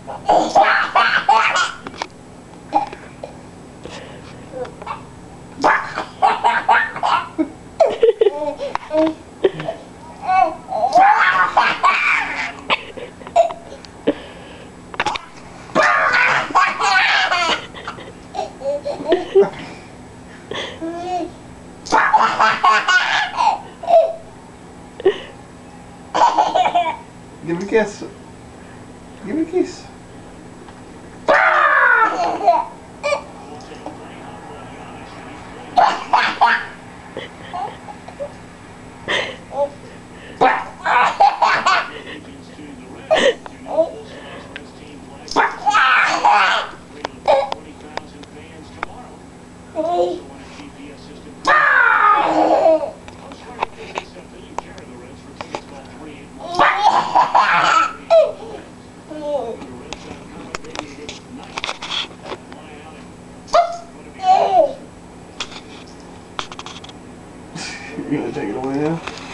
Give it a kiss. Give it a kiss. You gonna take it away now?